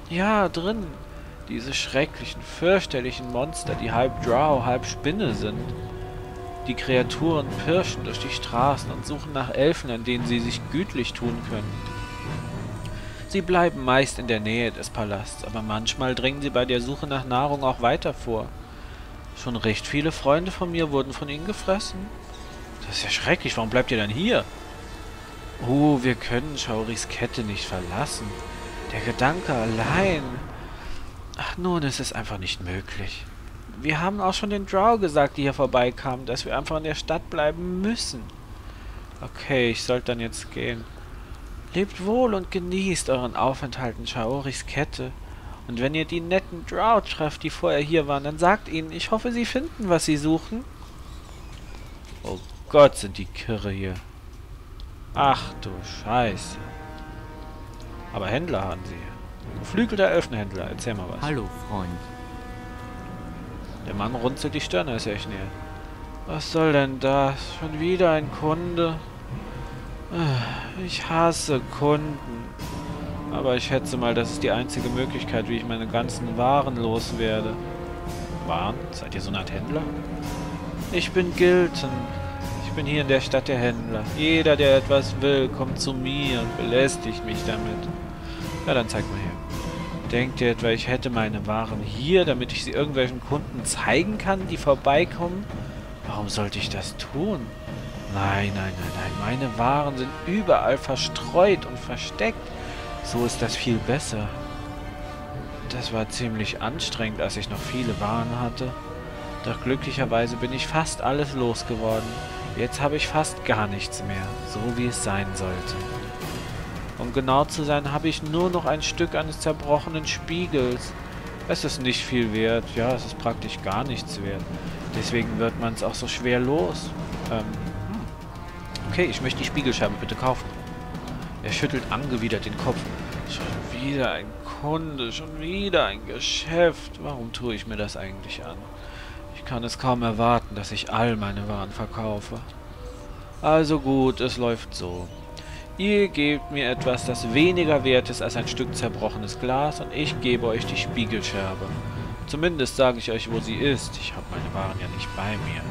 Ja, drin. Diese schrecklichen, fürchterlichen Monster, die halb Drow, halb Spinne sind. Die Kreaturen pirschen durch die Straßen und suchen nach Elfen, an denen sie sich gütlich tun können. Sie bleiben meist in der Nähe des Palasts, aber manchmal dringen sie bei der Suche nach Nahrung auch weiter vor. Schon recht viele Freunde von mir wurden von ihnen gefressen. Das ist ja schrecklich, warum bleibt ihr dann hier? Wir können Shauris Kette nicht verlassen. Der Gedanke allein... Ach nun, es ist einfach nicht möglich. Wir haben auch schon den Drow gesagt, die hier vorbeikamen, dass wir einfach in der Stadt bleiben müssen. Okay, ich sollte dann jetzt gehen. Lebt wohl und genießt euren Aufenthalt in Shauris Kette. Und wenn ihr die netten Drow trefft, die vorher hier waren, dann sagt ihnen, ich hoffe, sie finden, was sie suchen. Oh Gott, sind die Kirre hier. Ach du Scheiße. Aber Händler haben sie. Geflügelter Elfenhändler, erzähl mal was. Hallo, Freund. Der Mann runzelt die Stirn, als er euch nähert. Was soll denn das? Schon wieder ein Kunde? Ich hasse Kunden. Aber ich schätze mal, das ist die einzige Möglichkeit, wie ich meine ganzen Waren loswerde. Waren? Seid ihr so eine Art Händler? Ich bin Gilton. Ich bin hier in der Stadt der Händler. Jeder, der etwas will, kommt zu mir und belästigt mich damit. Ja, dann zeig mal her. Denkt ihr etwa, ich hätte meine Waren hier, damit ich sie irgendwelchen Kunden zeigen kann, die vorbeikommen? Warum sollte ich das tun? Nein, nein, nein, nein. Meine Waren sind überall verstreut und versteckt. So ist das viel besser. Das war ziemlich anstrengend, als ich noch viele Waren hatte. Doch glücklicherweise bin ich fast alles losgeworden. Jetzt habe ich fast gar nichts mehr, so wie es sein sollte. Um genau zu sein, habe ich nur noch ein Stück eines zerbrochenen Spiegels. Es ist nicht viel wert. Ja, es ist praktisch gar nichts wert. Deswegen wird man es auch so schwer los. Okay, ich möchte die Spiegelscheibe bitte kaufen. Er schüttelt angewidert den Kopf. Schon wieder ein Kunde, schon wieder ein Geschäft. Warum tue ich mir das eigentlich an? Ich kann es kaum erwarten, dass ich all meine Waren verkaufe. Also gut, es läuft so. Ihr gebt mir etwas, das weniger wert ist als ein Stück zerbrochenes Glas, und ich gebe euch die Spiegelscherbe. Zumindest sage ich euch, wo sie ist. Ich habe meine Waren ja nicht bei mir.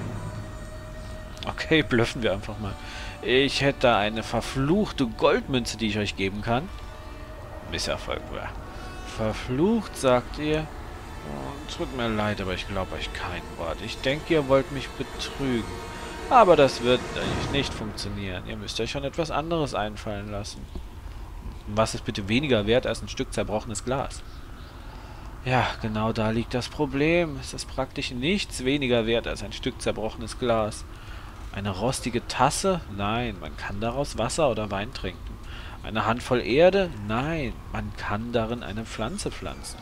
Okay, blöffen wir einfach mal. Ich hätte da eine verfluchte Goldmünze, die ich euch geben kann. Misserfolg, oder? Verflucht, sagt ihr? Oh, tut mir leid, aber ich glaube euch kein Wort. Ich denke, ihr wollt mich betrügen. Aber das wird eigentlich nicht funktionieren. Ihr müsst euch schon etwas anderes einfallen lassen. Was ist bitte weniger wert als ein Stück zerbrochenes Glas? Ja, genau da liegt das Problem. Es ist praktisch nichts weniger wert als ein Stück zerbrochenes Glas. Eine rostige Tasse? Nein, man kann daraus Wasser oder Wein trinken. Eine Handvoll Erde? Nein, man kann darin eine Pflanze pflanzen.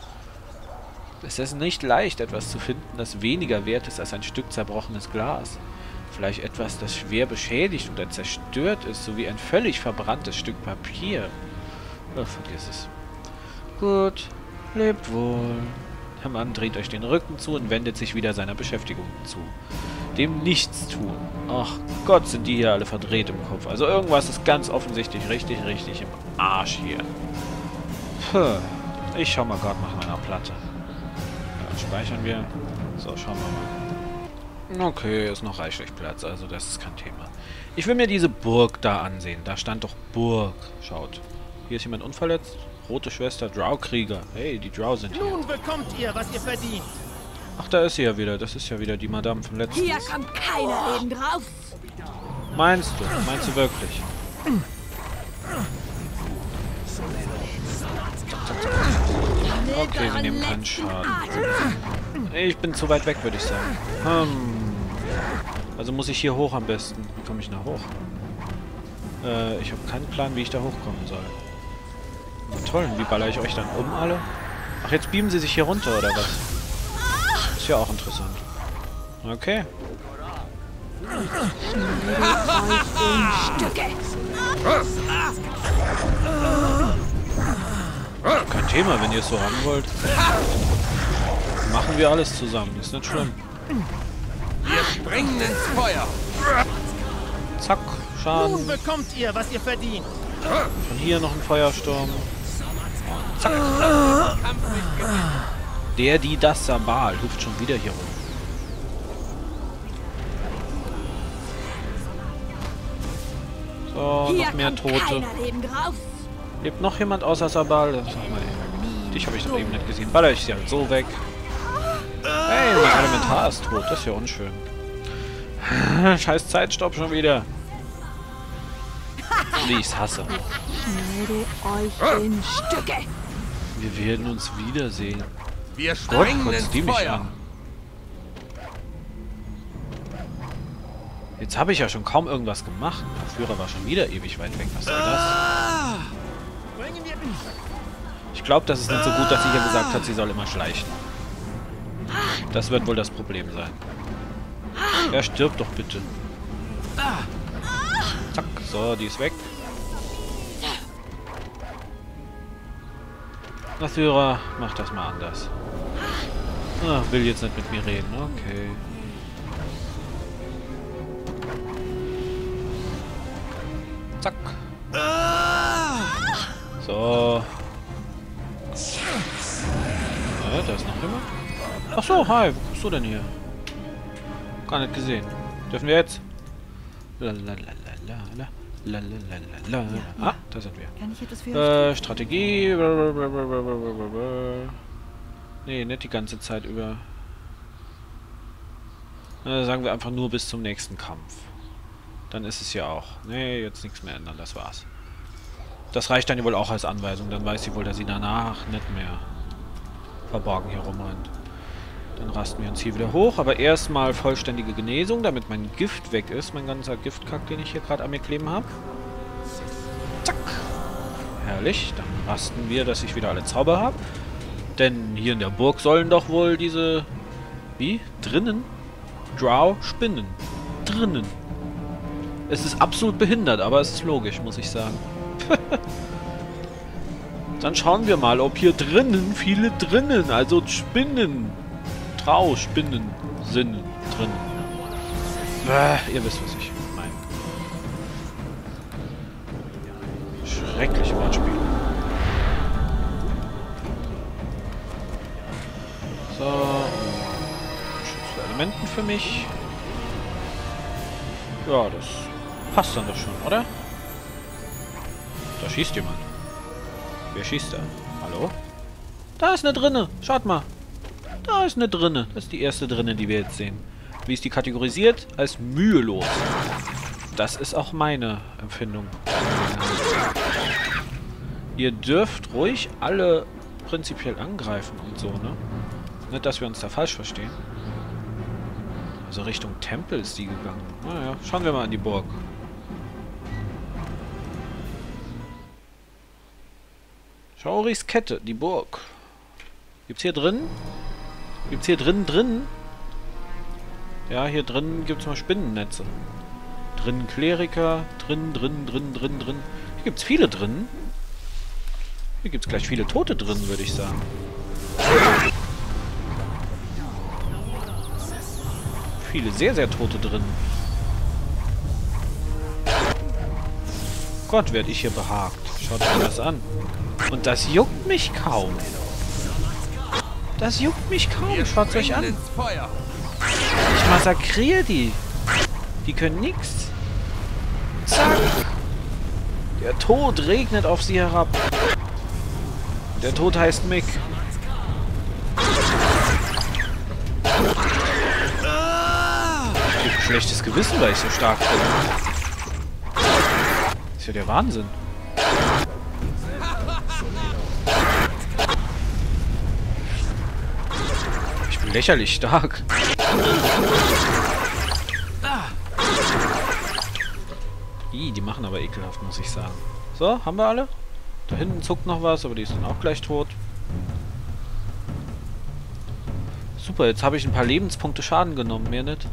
Es ist nicht leicht, etwas zu finden, das weniger wert ist als ein Stück zerbrochenes Glas. Vielleicht etwas, das schwer beschädigt oder zerstört ist, sowie ein völlig verbranntes Stück Papier. Oh, vergiss es. Gut, lebt wohl. Der Mann dreht euch den Rücken zu und wendet sich wieder seiner Beschäftigung zu. Dem Nichtstun. Ach Gott, sind die hier alle verdreht im Kopf. Also irgendwas ist ganz offensichtlich richtig im Arsch hier. Puh. Ich schau mal gerade nach meiner Platte. Ja, speichern wir. So, schauen wir mal. Okay, ist noch reichlich Platz, also das ist kein Thema. Ich will mir diese Burg da ansehen. Da stand doch Burg. Schaut. Hier ist jemand unverletzt. Rote Schwester, Drow-Krieger. Hey, die Drow sind hier. Nun bekommt ihr, was ihr verdient. Ach, da ist sie ja wieder. Das ist ja wieder die Madame vom letzten. Hier kommt keiner Leben drauf. Meinst du? Meinst du wirklich? Okay, sie nehmen keinen Schaden. Ich bin zu weit weg, würde ich sagen. Also muss ich hier hoch am besten. Wie komme ich da hoch? Ich habe keinen Plan, wie ich da hochkommen soll. Na toll, wie baller ich euch dann um alle? Ach, jetzt beamen sie sich hier runter, oder was? Ist ja auch interessant. Okay. Kein Thema, wenn ihr es so haben wollt. Machen wir alles zusammen, ist nicht schlimm. Wir springen ins Feuer. Zack, Schaden. Nun bekommt ihr, was ihr verdient. Von hier noch ein Feuersturm. Zack. Kampf mitgenommen. Das Sabal hüpft schon wieder hier rum. So, Hier noch mehr kommt Tote. keiner lebend raus. Lebt noch jemand außer Sabal? Sag mal, dich habe ich doch eben nicht gesehen. Baller ich sie halt so weg. Hey, mein Elementar ist tot. Das ist ja unschön. Scheiß Zeitstopp schon wieder. Wie ich's hasse. Schneide euch in Stücke. Wir werden uns wiedersehen. Wir Gott, springen ins kotzt die mich Feuer. an. Jetzt habe ich ja schon kaum irgendwas gemacht. Der Führer war schon wieder ewig weit weg. Was soll das? Bringen wir Ich glaube, das ist nicht so gut, dass sie hier gesagt hat, sie soll immer schleichen. Das wird wohl das Problem sein. Ja, stirb doch bitte. Zack, so, die ist weg. Na, Führer, mach das mal anders. Ah, will jetzt nicht mit mir reden, okay. Zack. So. Da ist noch jemand. Ach so, hi, wo kommst du denn hier? Gar nicht gesehen. Dürfen wir jetzt? Ah, da sind wir. Kann ich etwas für euch tun? Strategie. Nee, nicht die ganze Zeit über. Sagen wir einfach nur bis zum nächsten Kampf. Dann ist es ja auch. Nee, jetzt nichts mehr ändern, das war's. Das reicht dann ja wohl auch als Anweisung. Dann weiß sie wohl, dass sie danach nicht mehr verborgen hier rumrennt. Dann rasten wir uns hier wieder hoch. Aber erstmal vollständige Genesung, damit mein Gift weg ist. Mein ganzer Giftkack, den ich hier gerade an mir kleben habe. Zack. Herrlich. Dann rasten wir, dass ich wieder alle Zauber habe. Denn hier in der Burg sollen doch wohl diese... Wie? Drinnen? Drow Spinnen. Drinnen. Es ist absolut behindert, aber es ist logisch, muss ich sagen. Dann schauen wir mal, ob hier drinnen viele drinnen, also Spinnen, Trauspinnen sind drin. Ihr wisst, was ich meine. Schreckliche Wortspiele. So. Schutz für Elementen für mich. Ja, das passt dann doch schon, oder? Da schießt jemand. Wer schießt da? Hallo? Da ist eine drinne. Schaut mal. Da ist eine drinne. Das ist die erste drinne, die wir jetzt sehen. Wie ist die kategorisiert? Als mühelos. Das ist auch meine Empfindung. Ihr dürft ruhig alle prinzipiell angreifen und so, ne? Nicht, dass wir uns da falsch verstehen. Also Richtung Tempel ist die gegangen. Naja, schauen wir mal an die Burg. Schauris Kette, die Burg. Gibt's hier drin? Gibt's hier drin? Ja, hier drin gibt's mal Spinnennetze. Drin Kleriker, drin. Hier gibt's viele drin. Hier gibt's gleich viele Tote drin, würde ich sagen. Viele sehr, sehr Tote drin. Gott, werde ich hier behagt. Schaut euch das an. Und das juckt mich kaum. Das juckt mich kaum. Schaut euch an. Ich massakriere die. Die können nichts. Zack. Der Tod regnet auf sie herab. Der Tod heißt Mick. Ich habe ein schlechtes Gewissen, weil ich so stark bin. Das ist ja der Wahnsinn. Ich bin lächerlich stark. Die machen aber ekelhaft, muss ich sagen. So, haben wir alle? Da hinten zuckt noch was, aber die ist dann auch gleich tot. Super, jetzt habe ich ein paar Lebenspunkte Schaden genommen, mehr nicht.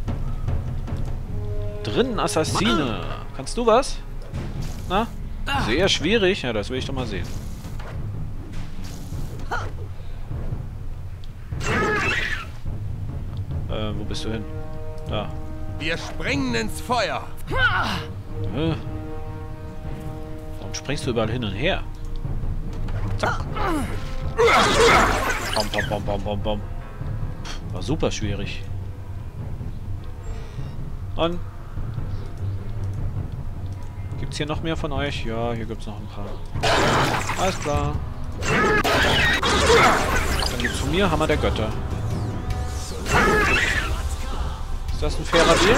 Drinnen Assassine. Kannst du was? Na? Sehr schwierig. Ja, das will ich doch mal sehen. Wo bist du hin? Da. Wir springen ins Feuer. Warum springst du überall hin und her? Zack. Bom, bom, bom, bom, bom, bom. War super schwierig. Und? Gibt's hier noch mehr von euch? Ja, hier gibt's noch ein paar. Alles klar. Dann gibt's von mir Hammer der Götter. Ist das ein fairer Deal?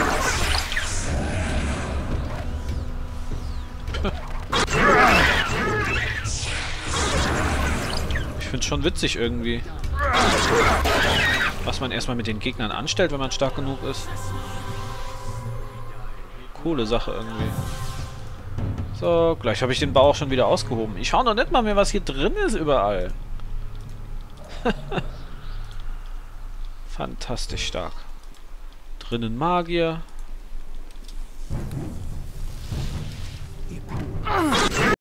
Ich find's schon witzig irgendwie. Was man erstmal mit den Gegnern anstellt, wenn man stark genug ist. Coole Sache irgendwie. So, gleich habe ich den Bau auch schon wieder ausgehoben. Ich schau noch nicht mal mehr, was hier drin ist überall. Fantastisch stark. Drinnen Magier.